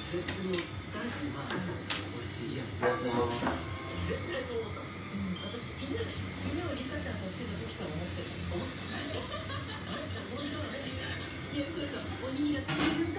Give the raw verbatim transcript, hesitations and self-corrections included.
絶対もう大好きな美味しいやつ。絶対そう思ったんですよ。私犬犬をリサちゃんとしてる時から思ってる思ってない。あれこの人はね。いやそうそうおにぎりが